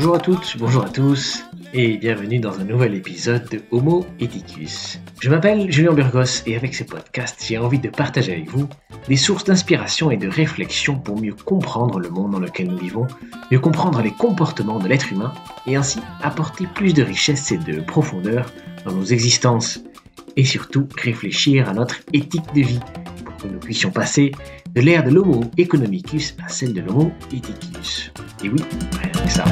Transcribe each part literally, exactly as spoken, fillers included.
Bonjour à toutes, bonjour à tous, et bienvenue dans un nouvel épisode de Homo Ethicus. Je m'appelle Julien Burgos et avec ce podcast, j'ai envie de partager avec vous des sources d'inspiration et de réflexion pour mieux comprendre le monde dans lequel nous vivons, mieux comprendre les comportements de l'être humain et ainsi apporter plus de richesse et de profondeur dans nos existences et surtout réfléchir à notre éthique de vie pour que nous puissions passer de l'ère de l'Homo economicus à celle de l'Homo ethicus. Et oui, rien que ça.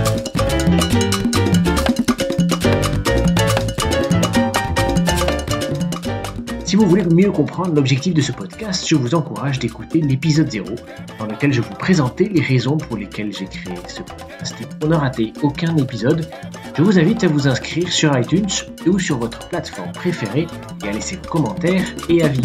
Si vous voulez mieux comprendre l'objectif de ce podcast, je vous encourage d'écouter l'épisode zéro, dans lequel je vous présentais les raisons pour lesquelles j'ai créé ce podcast. Pour ne rater aucun épisode, je vous invite à vous inscrire sur iTunes ou sur votre plateforme préférée et à laisser vos commentaires et avis.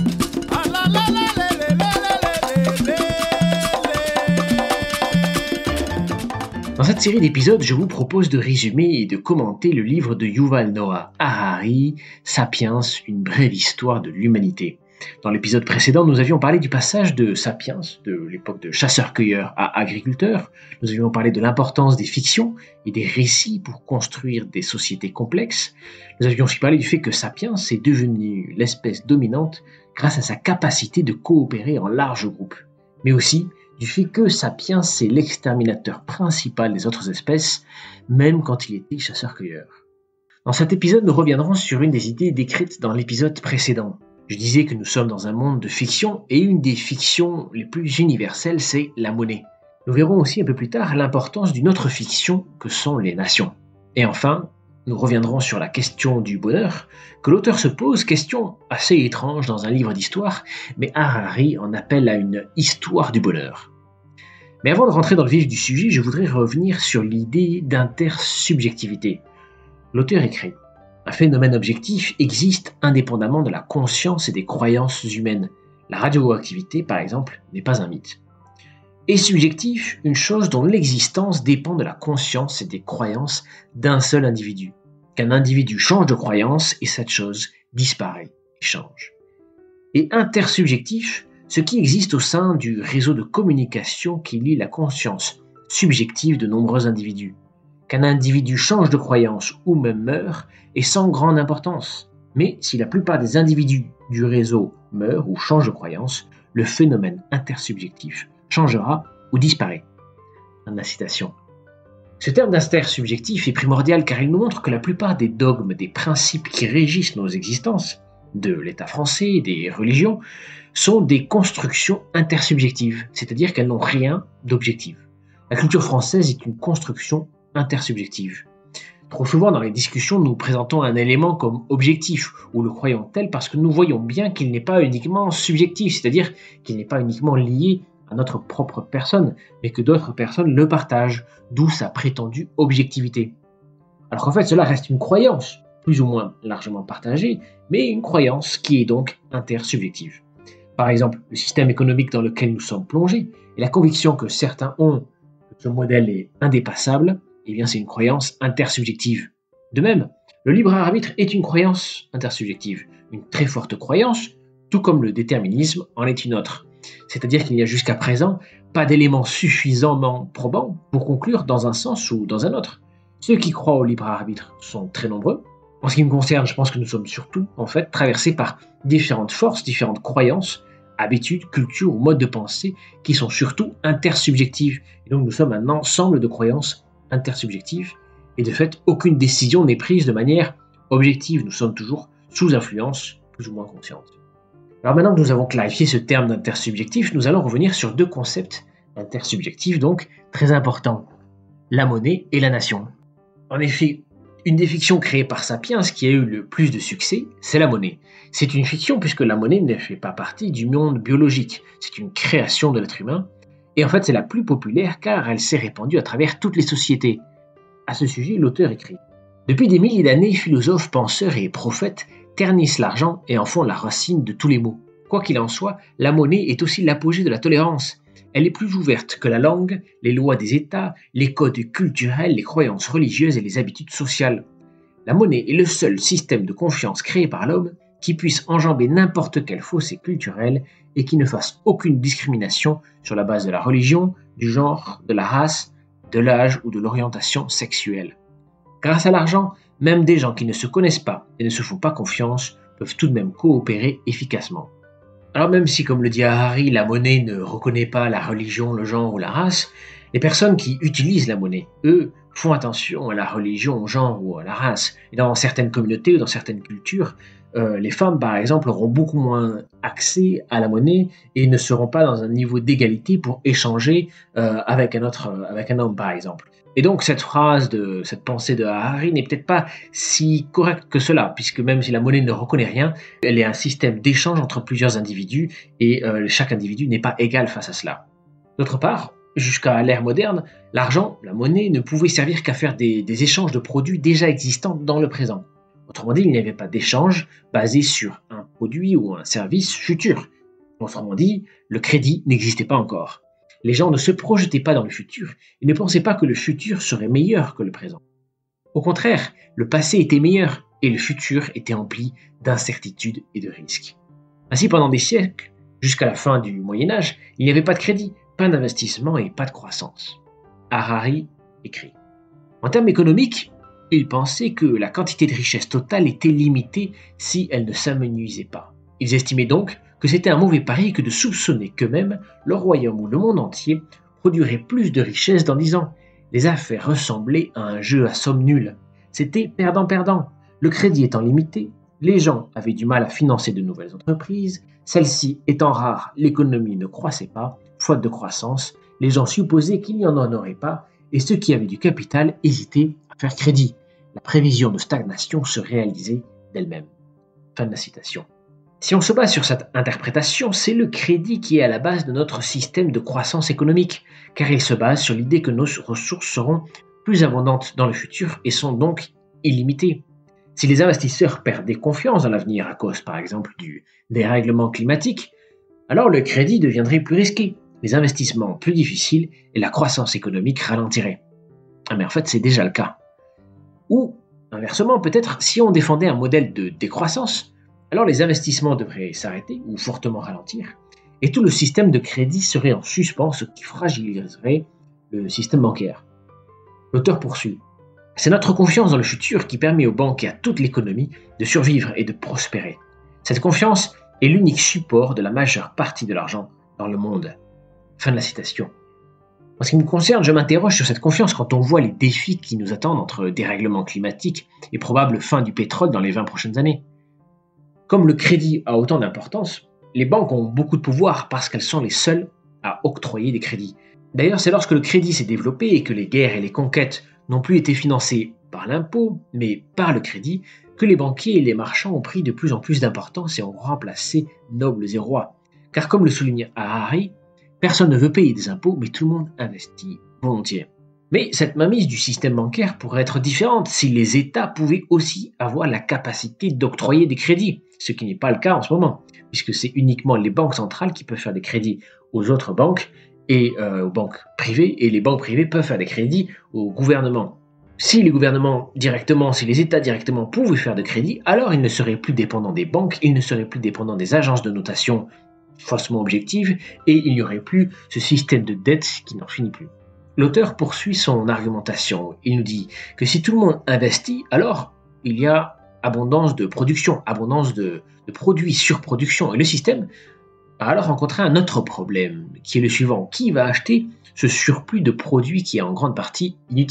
Dans cette série d'épisodes, je vous propose de résumer et de commenter le livre de Yuval Noah Harari, Sapiens, une brève histoire de l'humanité. Dans l'épisode précédent, nous avions parlé du passage de Sapiens, de l'époque de chasseurs-cueilleurs à agriculteurs. Nous avions parlé de l'importance des fictions et des récits pour construire des sociétés complexes. Nous avions aussi parlé du fait que Sapiens est devenu l'espèce dominante grâce à sa capacité de coopérer en large groupe, mais aussi du fait que Sapiens est l'exterminateur principal des autres espèces, même quand il était chasseur-cueilleur. Dans cet épisode, nous reviendrons sur une des idées décrites dans l'épisode précédent. Je disais que nous sommes dans un monde de fiction, et une des fictions les plus universelles, c'est la monnaie. Nous verrons aussi un peu plus tard l'importance d'une autre fiction que sont les nations. Et enfin, nous reviendrons sur la question du bonheur, que l'auteur se pose, question assez étrange dans un livre d'histoire, mais Harari en appelle à une histoire du bonheur. Mais avant de rentrer dans le vif du sujet, je voudrais revenir sur l'idée d'intersubjectivité. L'auteur écrit « Un phénomène objectif existe indépendamment de la conscience et des croyances humaines. La radioactivité, par exemple, n'est pas un mythe. Et subjectif, une chose dont l'existence dépend de la conscience et des croyances d'un seul individu. Qu'un individu change de croyance et cette chose disparaît et change. Et intersubjectif, ce qui existe au sein du réseau de communication qui lie la conscience subjective de nombreux individus. Qu'un individu change de croyance ou même meurt est sans grande importance. Mais si la plupart des individus du réseau meurent ou changent de croyance, le phénomène intersubjectif changera ou disparaît. Fin de la citation. Ce terme d'intersubjectif est primordial car il nous montre que la plupart des dogmes, des principes qui régissent nos existences, de l'État français, des religions, sont des constructions intersubjectives, c'est-à-dire qu'elles n'ont rien d'objectif. La culture française est une construction intersubjective. Trop souvent dans les discussions, nous présentons un élément comme objectif, ou le croyons tel parce que nous voyons bien qu'il n'est pas uniquement subjectif, c'est-à-dire qu'il n'est pas uniquement lié à notre propre personne, mais que d'autres personnes le partagent, d'où sa prétendue objectivité. Alors qu'en fait, cela reste une croyance, plus ou moins largement partagée, mais une croyance qui est donc intersubjective. Par exemple, le système économique dans lequel nous sommes plongés, et la conviction que certains ont que ce modèle est indépassable, eh bien c'est une croyance intersubjective. De même, le libre arbitre est une croyance intersubjective, une très forte croyance, tout comme le déterminisme en est une autre. C'est-à-dire qu'il n'y a jusqu'à présent pas d'éléments suffisamment probants pour conclure dans un sens ou dans un autre. Ceux qui croient au libre arbitre sont très nombreux. En ce qui me concerne, je pense que nous sommes surtout, en fait, traversés par différentes forces, différentes croyances, habitudes, cultures ou modes de pensée qui sont surtout intersubjectives. Et donc nous sommes un ensemble de croyances intersubjectives et de fait, aucune décision n'est prise de manière objective. Nous sommes toujours sous influence plus ou moins consciente. Alors maintenant que nous avons clarifié ce terme d'intersubjectif, nous allons revenir sur deux concepts intersubjectifs donc très importants, la monnaie et la nation. En effet, une des fictions créées par Sapiens qui a eu le plus de succès, c'est la monnaie. C'est une fiction puisque la monnaie ne fait pas partie du monde biologique, c'est une création de l'être humain, et en fait c'est la plus populaire car elle s'est répandue à travers toutes les sociétés. À ce sujet, l'auteur écrit « Depuis des milliers d'années, philosophes, penseurs et prophètes ternissent l'argent et en font la racine de tous les maux. Quoi qu'il en soit, la monnaie est aussi l'apogée de la tolérance. Elle est plus ouverte que la langue, les lois des États, les codes culturels, les croyances religieuses et les habitudes sociales. La monnaie est le seul système de confiance créé par l'homme qui puisse enjamber n'importe quel fossé culturel et qui ne fasse aucune discrimination sur la base de la religion, du genre, de la race, de l'âge ou de l'orientation sexuelle. Grâce à l'argent, même des gens qui ne se connaissent pas et ne se font pas confiance peuvent tout de même coopérer efficacement. Alors même si, comme le dit Harari, la monnaie ne reconnaît pas la religion, le genre ou la race, les personnes qui utilisent la monnaie, eux, font attention à la religion, au genre ou à la race. Et dans certaines communautés ou dans certaines cultures, euh, les femmes, par exemple, auront beaucoup moins accès à la monnaie et ne seront pas dans un niveau d'égalité pour échanger euh, avec un autre, euh, avec un homme, par exemple. Et donc cette phrase, de, cette pensée de Harari n'est peut-être pas si correcte que cela, puisque même si la monnaie ne reconnaît rien, elle est un système d'échange entre plusieurs individus et euh, chaque individu n'est pas égal face à cela. D'autre part, jusqu'à l'ère moderne, l'argent, la monnaie, ne pouvait servir qu'à faire des, des échanges de produits déjà existants dans le présent. Autrement dit, il n'y avait pas d'échange basé sur un produit ou un service futur. Autrement dit, le crédit n'existait pas encore. Les gens ne se projetaient pas dans le futur et ne pensaient pas que le futur serait meilleur que le présent. Au contraire, le passé était meilleur et le futur était empli d'incertitudes et de risques. Ainsi, pendant des siècles, jusqu'à la fin du Moyen-Âge, il n'y avait pas de crédit, pas d'investissement et pas de croissance. Harari écrit. En termes économiques, il pensait que la quantité de richesse totale était limitée si elle ne s'amenuisait pas. Ils estimaient donc que c'était un mauvais pari que de soupçonner qu'eux-mêmes, leur royaume ou le monde entier produirait plus de richesses dans dix ans. Les affaires ressemblaient à un jeu à somme nulle. C'était perdant-perdant. Le crédit étant limité, les gens avaient du mal à financer de nouvelles entreprises. Celles-ci étant rares, l'économie ne croissait pas. Faute de croissance, les gens supposaient qu'il n'y en aurait pas et ceux qui avaient du capital hésitaient à faire crédit. La prévision de stagnation se réalisait d'elle-même. Fin de la citation. Si on se base sur cette interprétation, c'est le crédit qui est à la base de notre système de croissance économique, car il se base sur l'idée que nos ressources seront plus abondantes dans le futur et sont donc illimitées. Si les investisseurs perdaient confiance dans l'avenir à cause, par exemple, du dérèglement climatique, alors le crédit deviendrait plus risqué, les investissements plus difficiles et la croissance économique ralentirait. Ah, mais en fait, c'est déjà le cas. Ou, inversement, peut-être, si on défendait un modèle de décroissance, alors les investissements devraient s'arrêter ou fortement ralentir, et tout le système de crédit serait en suspens, ce qui fragiliserait le système bancaire. L'auteur poursuit. C'est notre confiance dans le futur qui permet aux banques et à toute l'économie de survivre et de prospérer. Cette confiance est l'unique support de la majeure partie de l'argent dans le monde. Fin de la citation. En ce qui me concerne, je m'interroge sur cette confiance quand on voit les défis qui nous attendent entre dérèglement climatique et probable fin du pétrole dans les vingt prochaines années. Comme le crédit a autant d'importance, les banques ont beaucoup de pouvoir parce qu'elles sont les seules à octroyer des crédits. D'ailleurs, c'est lorsque le crédit s'est développé et que les guerres et les conquêtes n'ont plus été financées par l'impôt, mais par le crédit, que les banquiers et les marchands ont pris de plus en plus d'importance et ont remplacé nobles et rois. Car comme le souligne Harari, personne ne veut payer des impôts, mais tout le monde investit volontiers. Mais cette mainmise du système bancaire pourrait être différente si les États pouvaient aussi avoir la capacité d'octroyer des crédits, ce qui n'est pas le cas en ce moment, puisque c'est uniquement les banques centrales qui peuvent faire des crédits aux autres banques et euh, aux banques privées, et les banques privées peuvent faire des crédits au gouvernement. Si les gouvernements directement, si les États directement pouvaient faire des crédits, alors ils ne seraient plus dépendants des banques, ils ne seraient plus dépendants des agences de notation faussement objectives, et il n'y aurait plus ce système de dette qui n'en finit plus. L'auteur poursuit son argumentation. Il nous dit que si tout le monde investit, alors il y a abondance de production, abondance de, de produits, surproduction. Et le système a alors rencontré un autre problème, qui est le suivant. Qui va acheter ce surplus de produits qui est en grande partie inutile ?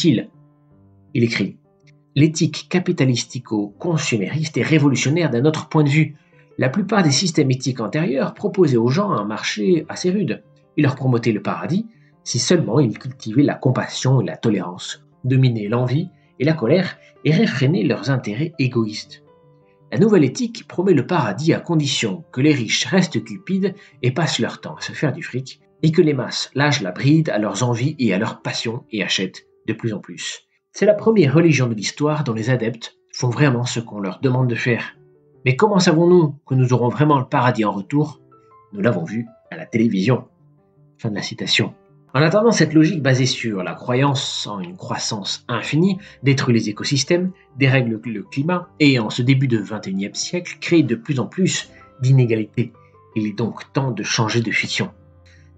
Il écrit « L'éthique capitalistico-consumériste est révolutionnaire d'un autre point de vue. La plupart des systèmes éthiques antérieurs proposaient aux gens un marché assez rude. Ils leur promotaient le paradis, si seulement ils cultivaient la compassion et la tolérance, dominaient l'envie et la colère et réfrénaient leurs intérêts égoïstes. La nouvelle éthique promet le paradis à condition que les riches restent cupides et passent leur temps à se faire du fric, et que les masses lâchent la bride à leurs envies et à leurs passions et achètent de plus en plus. C'est la première religion de l'histoire dont les adeptes font vraiment ce qu'on leur demande de faire. Mais comment savons-nous que nous aurons vraiment le paradis en retour ? Nous l'avons vu à la télévision. » Fin de la citation. En attendant, cette logique basée sur la croyance en une croissance infinie détruit les écosystèmes, dérègle le climat et, en ce début de vingt et unième siècle, crée de plus en plus d'inégalités. Il est donc temps de changer de fiction.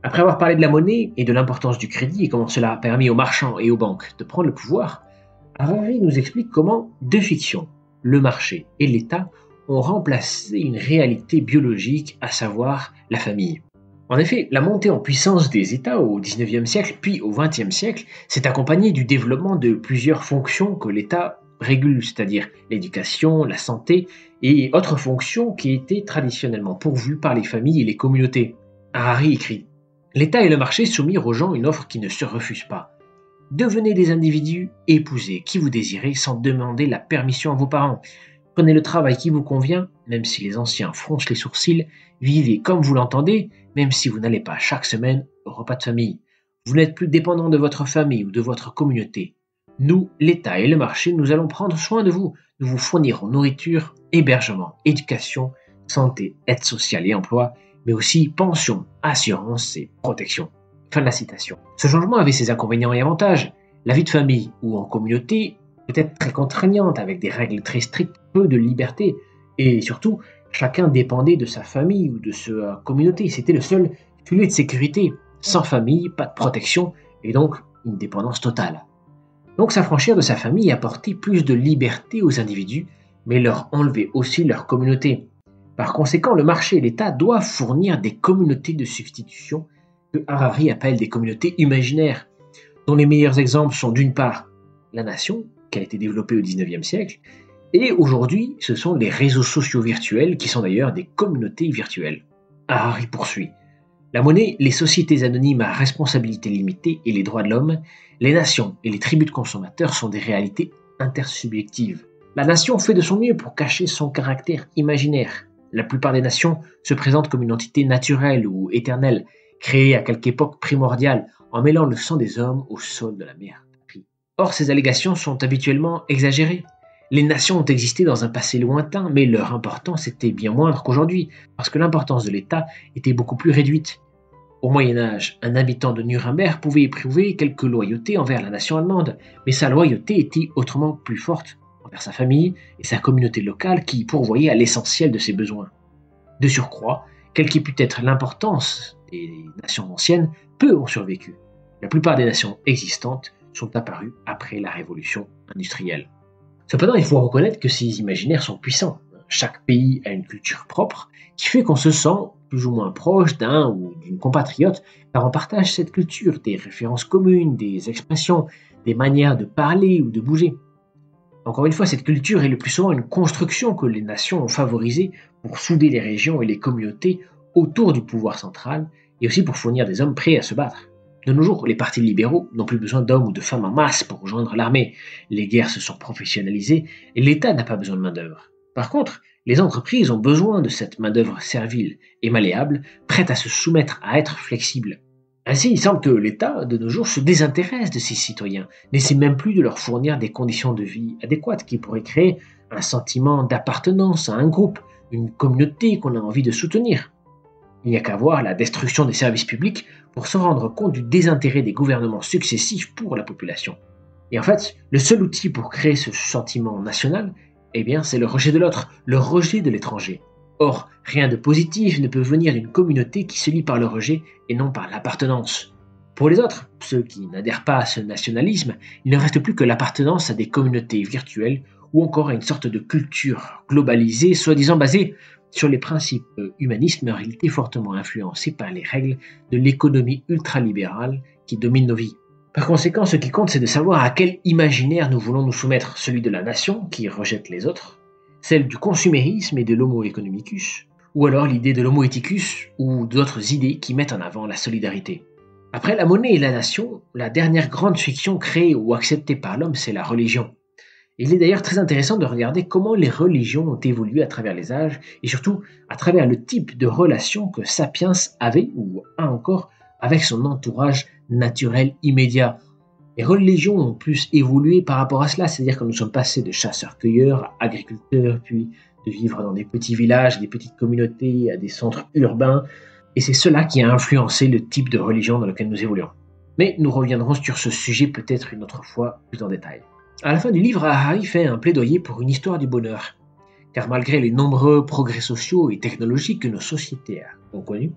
Après avoir parlé de la monnaie et de l'importance du crédit et comment cela a permis aux marchands et aux banques de prendre le pouvoir, Harari nous explique comment deux fictions, le marché et l'État, ont remplacé une réalité biologique, à savoir la famille. En effet, la montée en puissance des États au dix-neuvième siècle puis au vingtième siècle s'est accompagnée du développement de plusieurs fonctions que l'État régule, c'est-à-dire l'éducation, la santé et autres fonctions qui étaient traditionnellement pourvues par les familles et les communautés. Harari écrit: L'État et le marché soumirent aux gens une offre qui ne se refuse pas. Devenez des individus, épousez qui vous désirez sans demander la permission à vos parents. Prenez le travail qui vous convient, même si les anciens froncent les sourcils. Vivez comme vous l'entendez, même si vous n'allez pas chaque semaine au repas de famille. Vous n'êtes plus dépendant de votre famille ou de votre communauté. Nous, l'État et le marché, nous allons prendre soin de vous. Nous vous fournirons nourriture, hébergement, éducation, santé, aide sociale et emploi, mais aussi pension, assurance et protection. Fin de la citation. Ce changement avait ses inconvénients et avantages. La vie de famille ou en communauté peut être très contraignante avec des règles très strictes, peu de liberté et surtout, chacun dépendait de sa famille ou de sa communauté. C'était le seul filet de sécurité. Sans famille, pas de protection et donc une dépendance totale. Donc s'affranchir de sa famille apportait plus de liberté aux individus, mais leur enlevait aussi leur communauté. Par conséquent, le marché et l'État doivent fournir des communautés de substitution que Harari appelle des communautés imaginaires, dont les meilleurs exemples sont d'une part la nation, qui a été développée au dix-neuvième siècle, et aujourd'hui, ce sont les réseaux sociaux virtuels, qui sont d'ailleurs des communautés virtuelles. Harari poursuit. La monnaie, les sociétés anonymes à responsabilité limitée et les droits de l'homme, les nations et les tribus de consommateurs sont des réalités intersubjectives. La nation fait de son mieux pour cacher son caractère imaginaire. La plupart des nations se présentent comme une entité naturelle ou éternelle, créée à quelque époque primordiale, en mêlant le sang des hommes au sol de la mer. Or, ces allégations sont habituellement exagérées. Les nations ont existé dans un passé lointain, mais leur importance était bien moindre qu'aujourd'hui, parce que l'importance de l'État était beaucoup plus réduite. Au Moyen-Âge, un habitant de Nuremberg pouvait éprouver quelque loyauté envers la nation allemande, mais sa loyauté était autrement plus forte envers sa famille et sa communauté locale qui pourvoyait à l'essentiel de ses besoins. De surcroît, quelle qu'ait pu être l'importance des nations anciennes, peu ont survécu. La plupart des nations existantes sont apparues après la révolution industrielle. Cependant, il faut reconnaître que ces imaginaires sont puissants. Chaque pays a une culture propre qui fait qu'on se sent plus ou moins proche d'un ou d'une compatriote car on partage cette culture, des références communes, des expressions, des manières de parler ou de bouger. Encore une fois, cette culture est le plus souvent une construction que les nations ont favorisée pour souder les régions et les communautés autour du pouvoir central et aussi pour fournir des hommes prêts à se battre. De nos jours, les partis libéraux n'ont plus besoin d'hommes ou de femmes en masse pour rejoindre l'armée. Les guerres se sont professionnalisées et l'État n'a pas besoin de main-d'œuvre. Par contre, les entreprises ont besoin de cette main-d'œuvre servile et malléable, prête à se soumettre, à être flexible. Ainsi, il semble que l'État, de nos jours, se désintéresse de ses citoyens, n'essaie même plus de leur fournir des conditions de vie adéquates qui pourraient créer un sentiment d'appartenance à un groupe, une communauté qu'on a envie de soutenir. Il n'y a qu'à voir la destruction des services publics pour se rendre compte du désintérêt des gouvernements successifs pour la population. Et en fait, le seul outil pour créer ce sentiment national, eh bien, c'est le rejet de l'autre, le rejet de l'étranger. Or, rien de positif ne peut venir d'une communauté qui se lie par le rejet et non par l'appartenance. Pour les autres, ceux qui n'adhèrent pas à ce nationalisme, il ne reste plus que l'appartenance à des communautés virtuelles ou encore à une sorte de culture globalisée, soi-disant basée sur les principes humanistes, mais en réalité fortement influencés par les règles de l'économie ultralibérale qui domine nos vies. Par conséquent, ce qui compte, c'est de savoir à quel imaginaire nous voulons nous soumettre, celui de la nation qui rejette les autres, celle du consumérisme et de l'homo economicus, ou alors l'idée de l'homo ethicus ou d'autres idées qui mettent en avant la solidarité. Après la monnaie et la nation, la dernière grande fiction créée ou acceptée par l'homme, c'est la religion. Il est d'ailleurs très intéressant de regarder comment les religions ont évolué à travers les âges et surtout à travers le type de relation que Sapiens avait ou a encore avec son entourage naturel immédiat. Les religions ont plus évolué par rapport à cela, c'est-à-dire que nous sommes passés de chasseurs-cueilleurs à agriculteurs, puis de vivre dans des petits villages, des petites communautés, à des centres urbains, et c'est cela qui a influencé le type de religion dans lequel nous évoluons. Mais nous reviendrons sur ce sujet peut-être une autre fois plus en détail. À la fin du livre, Harari fait un plaidoyer pour une histoire du bonheur, car malgré les nombreux progrès sociaux et technologiques que nos sociétés ont connus,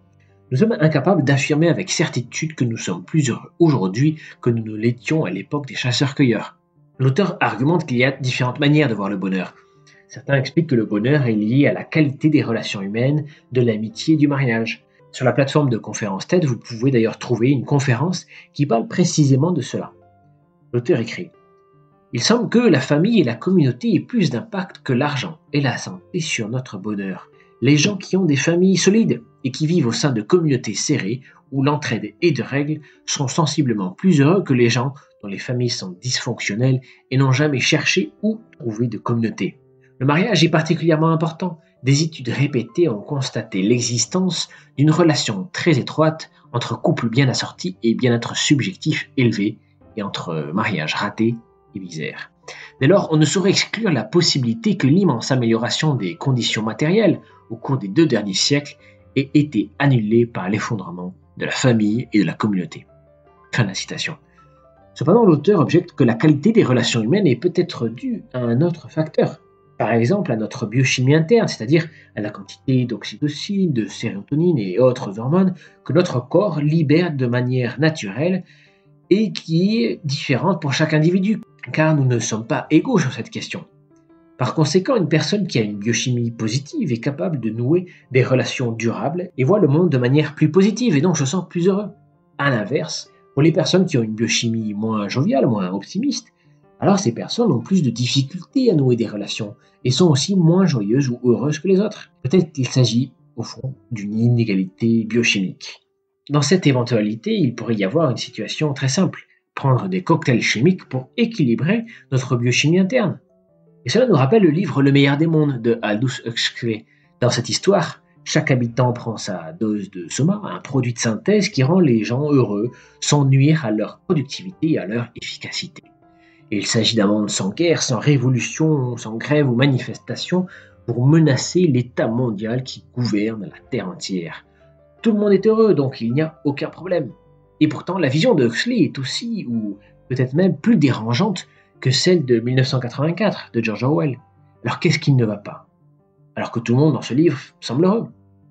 Nous sommes incapables d'affirmer avec certitude que nous sommes plus heureux aujourd'hui que nous ne l'étions à l'époque des chasseurs-cueilleurs. L'auteur argumente qu'il y a différentes manières de voir le bonheur. Certains expliquent que le bonheur est lié à la qualité des relations humaines, de l'amitié et du mariage. Sur la plateforme de conférence TED, vous pouvez d'ailleurs trouver une conférence qui parle précisément de cela. L'auteur écrit « Il semble que la famille et la communauté aient plus d'impact que l'argent et la santé sur notre bonheur. Les gens qui ont des familles solides et qui vivent au sein de communautés serrées où l'entraide est de règle sont sensiblement plus heureux que les gens dont les familles sont dysfonctionnelles et n'ont jamais cherché ou trouvé de communauté. Le mariage est particulièrement important. Des études répétées ont constaté l'existence d'une relation très étroite entre couples bien assortis et bien-être subjectif élevé et entre mariage raté et misère. Dès lors, on ne saurait exclure la possibilité que l'immense amélioration des conditions matérielles au cours des deux derniers siècles ait été annulée par l'effondrement de la famille et de la communauté. » Fin de la citation. Cependant, l'auteur objecte que la qualité des relations humaines est peut-être due à un autre facteur. Par exemple, à notre biochimie interne, c'est-à-dire à la quantité d'oxytocine, de sérotonine et autres hormones que notre corps libère de manière naturelle et qui est différente pour chaque individu, car nous ne sommes pas égaux sur cette question. Par conséquent, une personne qui a une biochimie positive est capable de nouer des relations durables et voit le monde de manière plus positive et donc se sent plus heureux. À l'inverse, pour les personnes qui ont une biochimie moins joviale, moins optimiste, alors ces personnes ont plus de difficultés à nouer des relations et sont aussi moins joyeuses ou heureuses que les autres. Peut-être qu'il s'agit, au fond, d'une inégalité biochimique. Dans cette éventualité, il pourrait y avoir une situation très simple. Prendre des cocktails chimiques pour équilibrer notre biochimie interne. Et cela nous rappelle le livre Le meilleur des mondes de Aldous Huxley. Dans cette histoire, chaque habitant prend sa dose de soma, un produit de synthèse qui rend les gens heureux sans nuire à leur productivité et à leur efficacité. Et il s'agit d'un monde sans guerre, sans révolution, sans grève ou manifestation pour menacer l'état mondial qui gouverne la Terre entière. Tout le monde est heureux, donc il n'y a aucun problème. Et pourtant, la vision de Huxley est aussi, ou peut-être même plus dérangeante que celle de mille neuf cent quatre-vingt-quatre de George Orwell. Alors qu'est-ce qui ne va pas? Alors que tout le monde dans ce livre semble heureux.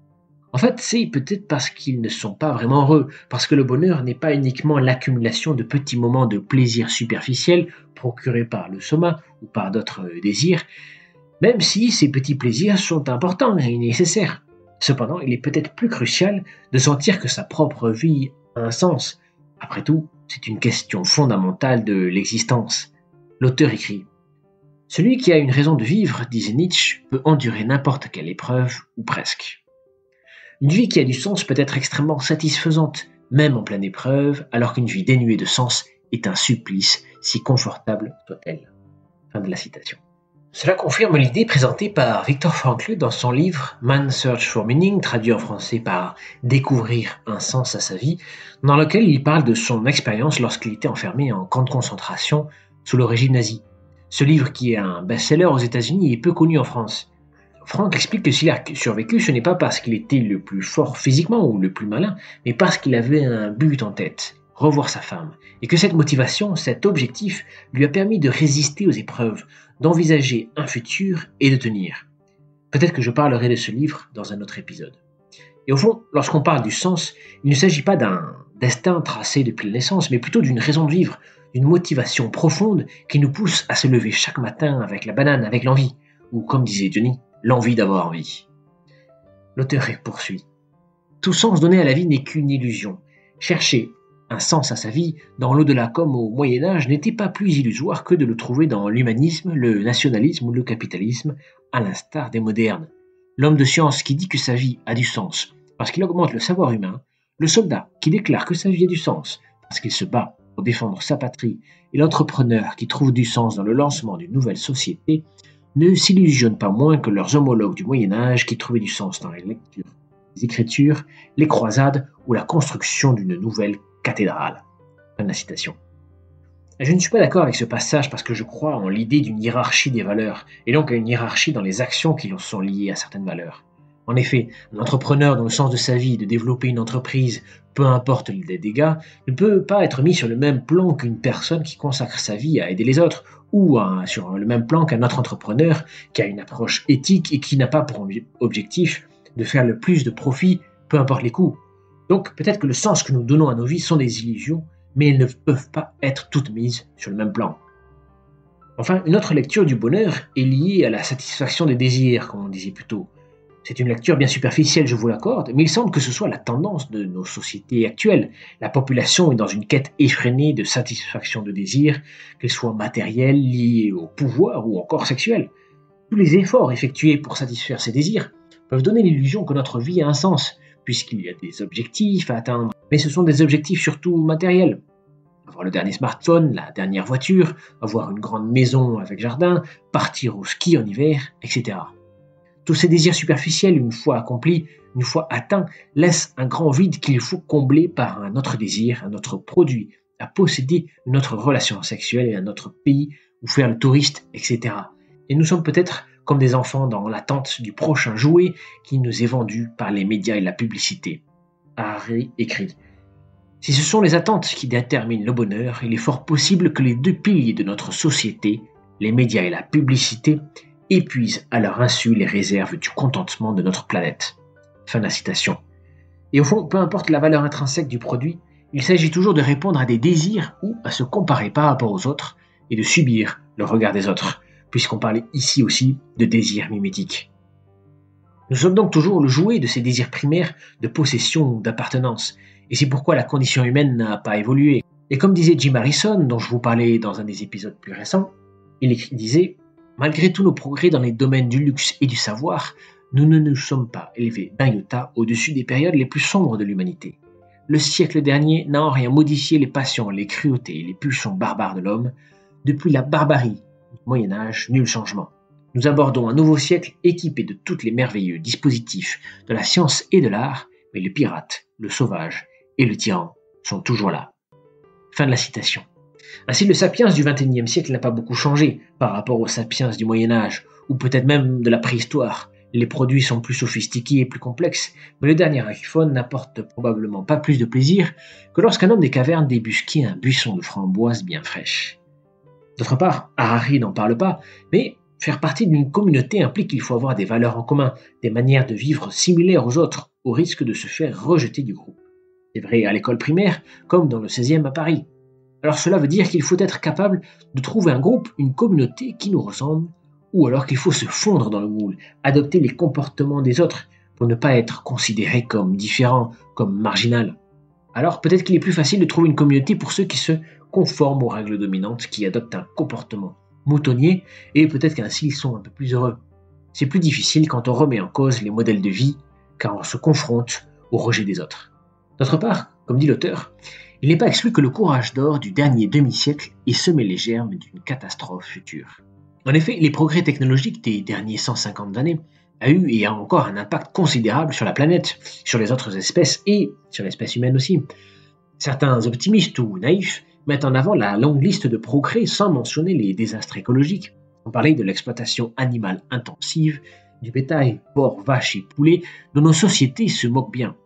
En fait, c'est peut-être parce qu'ils ne sont pas vraiment heureux, parce que le bonheur n'est pas uniquement l'accumulation de petits moments de plaisir superficiel procurés par le soma ou par d'autres désirs, même si ces petits plaisirs sont importants et nécessaires. Cependant, il est peut-être plus crucial de sentir que sa propre vie a un sens. Après tout, c'est une question fondamentale de l'existence. L'auteur écrit « Celui qui a une raison de vivre, disait Nietzsche, peut endurer n'importe quelle épreuve, ou presque. Une vie qui a du sens peut être extrêmement satisfaisante, même en pleine épreuve, alors qu'une vie dénuée de sens est un supplice, si confortable soit-elle. » Fin de la citation. Cela confirme l'idée présentée par Viktor Frankl dans son livre Man's Search for Meaning, traduit en français par Découvrir un sens à sa vie, dans lequel il parle de son expérience lorsqu'il était enfermé en camp de concentration sous le régime nazi. Ce livre, qui est un best-seller aux États-Unis, est peu connu en France. Frank explique que s'il a survécu, ce n'est pas parce qu'il était le plus fort physiquement ou le plus malin, mais parce qu'il avait un but en tête, revoir sa femme, et que cette motivation, cet objectif, lui a permis de résister aux épreuves, d'envisager un futur et de tenir. Peut-être que je parlerai de ce livre dans un autre épisode. Et au fond, lorsqu'on parle du sens, il ne s'agit pas d'un destin tracé depuis la naissance, mais plutôt d'une raison de vivre, d'une motivation profonde qui nous pousse à se lever chaque matin avec la banane, avec l'envie, ou comme disait Johnny, l'envie d'avoir envie. L'auteur poursuit. Tout sens donné à la vie n'est qu'une illusion. Chercher un sens à sa vie dans l'au-delà comme au Moyen-Âge n'était pas plus illusoire que de le trouver dans l'humanisme, le nationalisme ou le capitalisme, à l'instar des modernes. L'homme de science qui dit que sa vie a du sens parce qu'il augmente le savoir humain, le soldat qui déclare que sa vie a du sens parce qu'il se bat pour défendre sa patrie, et l'entrepreneur qui trouve du sens dans le lancement d'une nouvelle société ne s'illusionnent pas moins que leurs homologues du Moyen-Âge qui trouvaient du sens dans les lectures, les écritures, les croisades ou la construction d'une nouvelle cathédrale. Fin de la citation. Je ne suis pas d'accord avec ce passage parce que je crois en l'idée d'une hiérarchie des valeurs, et donc à une hiérarchie dans les actions qui sont liées à certaines valeurs. En effet, un entrepreneur dont le sens de sa vie est de développer une entreprise, peu importe les dégâts, ne peut pas être mis sur le même plan qu'une personne qui consacre sa vie à aider les autres, ou à, sur le même plan qu'un autre entrepreneur qui a une approche éthique et qui n'a pas pour objectif de faire le plus de profit, peu importe les coûts. Donc peut-être que le sens que nous donnons à nos vies sont des illusions, mais elles ne peuvent pas être toutes mises sur le même plan. Enfin, une autre lecture du bonheur est liée à la satisfaction des désirs, comme on disait plus tôt. C'est une lecture bien superficielle, je vous l'accorde, mais il semble que ce soit la tendance de nos sociétés actuelles. La population est dans une quête effrénée de satisfaction de désirs, qu'elle soit matérielle, liée au pouvoir ou encore sexuelle. Tous les efforts effectués pour satisfaire ces désirs peuvent donner l'illusion que notre vie a un sens, puisqu'il y a des objectifs à atteindre, mais ce sont des objectifs surtout matériels. Avoir le dernier smartphone, la dernière voiture, avoir une grande maison avec jardin, partir au ski en hiver, et cetera. Tous ces désirs superficiels, une fois accomplis, une fois atteints, laissent un grand vide qu'il faut combler par un autre désir, un autre produit, à posséder une autre relation sexuelle et un autre pays où faire le touriste, et cetera. Et nous sommes peut-être comme des enfants dans l'attente du prochain jouet qui nous est vendu par les médias et la publicité. Harari écrit « Si ce sont les attentes qui déterminent le bonheur, il est fort possible que les deux piliers de notre société, les médias et la publicité, épuisent à leur insu les réserves du contentement de notre planète. » Fin de la citation. Et au fond, peu importe la valeur intrinsèque du produit, il s'agit toujours de répondre à des désirs ou à se comparer par rapport aux autres et de subir le regard des autres, puisqu'on parlait ici aussi de désirs mimétiques. Nous sommes donc toujours le jouet de ces désirs primaires de possession ou d'appartenance, et c'est pourquoi la condition humaine n'a pas évolué. Et comme disait Jim Harrison, dont je vous parlais dans un des épisodes plus récents, il disait « Malgré tous nos progrès dans les domaines du luxe et du savoir, nous ne nous sommes pas élevés d'un iota au-dessus des périodes les plus sombres de l'humanité. Le siècle dernier n'a en rien modifié les passions, les cruautés et les pulsions barbares de l'homme. Depuis la barbarie du Moyen-Âge, nul changement. Nous abordons un nouveau siècle équipé de tous les merveilleux dispositifs de la science et de l'art, mais le pirate, le sauvage et le tyran sont toujours là. » Fin de la citation. Ainsi, le sapiens du vingt et unième siècle n'a pas beaucoup changé par rapport au sapiens du Moyen-Âge, ou peut-être même de la préhistoire. Les produits sont plus sophistiqués et plus complexes, mais le dernier iPhone n'apporte probablement pas plus de plaisir que lorsqu'un homme des cavernes débusquait un buisson de framboises bien fraîches. D'autre part, Harari n'en parle pas, mais faire partie d'une communauté implique qu'il faut avoir des valeurs en commun, des manières de vivre similaires aux autres, au risque de se faire rejeter du groupe. C'est vrai à l'école primaire, comme dans le seizième à Paris. Alors cela veut dire qu'il faut être capable de trouver un groupe, une communauté qui nous ressemble, ou alors qu'il faut se fondre dans le moule, adopter les comportements des autres pour ne pas être considéré comme différent, comme marginal. Alors peut-être qu'il est plus facile de trouver une communauté pour ceux qui se conforment aux règles dominantes, qui adoptent un comportement moutonnier, et peut-être qu'ainsi ils sont un peu plus heureux. C'est plus difficile quand on remet en cause les modèles de vie, car on se confronte au rejet des autres. D'autre part, comme dit l'auteur, il n'est pas exclu que le courage d'or du dernier demi-siècle ait semé les germes d'une catastrophe future. En effet, les progrès technologiques des derniers cent cinquante années a eu et a encore un impact considérable sur la planète, sur les autres espèces et sur l'espèce humaine aussi. Certains optimistes ou naïfs mettent en avant la longue liste de progrès sans mentionner les désastres écologiques. On parlait de l'exploitation animale intensive, du bétail, porcs, vaches et poulets, dont nos sociétés se moquent bien.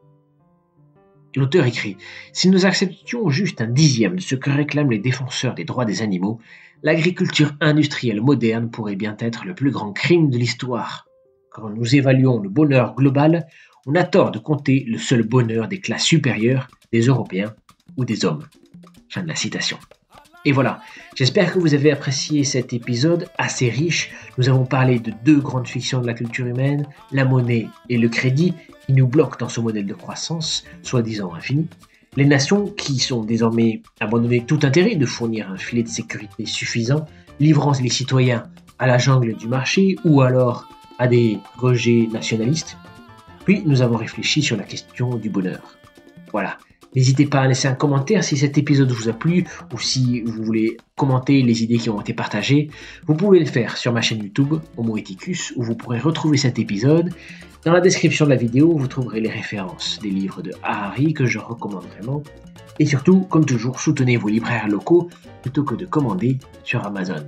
L'auteur écrit « Si nous acceptions juste un dixième de ce que réclament les défenseurs des droits des animaux, l'agriculture industrielle moderne pourrait bien être le plus grand crime de l'histoire. Quand nous évaluons le bonheur global, on a tort de compter le seul bonheur des classes supérieures, des Européens ou des hommes. » Fin de la citation. Et voilà, j'espère que vous avez apprécié cet épisode assez riche. Nous avons parlé de deux grandes fictions de la culture humaine, la monnaie et le crédit, qui nous bloquent dans ce modèle de croissance, soi-disant infini. Les nations qui sont désormais abandonnées tout intérêt de fournir un filet de sécurité suffisant, livrant les citoyens à la jungle du marché ou alors à des rejets nationalistes. Puis nous avons réfléchi sur la question du bonheur. Voilà. N'hésitez pas à laisser un commentaire si cet épisode vous a plu ou si vous voulez commenter les idées qui ont été partagées. Vous pouvez le faire sur ma chaîne YouTube, Homo Eticus, où vous pourrez retrouver cet épisode. Dans la description de la vidéo, vous trouverez les références des livres de Harari que je recommande vraiment. Et surtout, comme toujours, soutenez vos libraires locaux plutôt que de commander sur Amazon.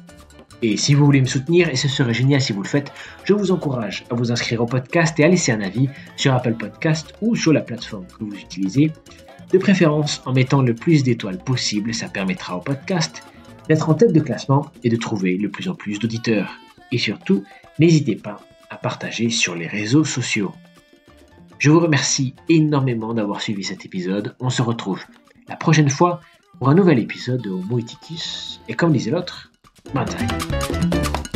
Et si vous voulez me soutenir, et ce serait génial si vous le faites, je vous encourage à vous inscrire au podcast et à laisser un avis sur Apple Podcast ou sur la plateforme que vous utilisez. De préférence en mettant le plus d'étoiles possible, ça permettra au podcast d'être en tête de classement et de trouver de plus en plus d'auditeurs. Et surtout, n'hésitez pas à partager sur les réseaux sociaux. Je vous remercie énormément d'avoir suivi cet épisode. On se retrouve la prochaine fois pour un nouvel épisode de Homo Eticus. Et comme disait l'autre, bye.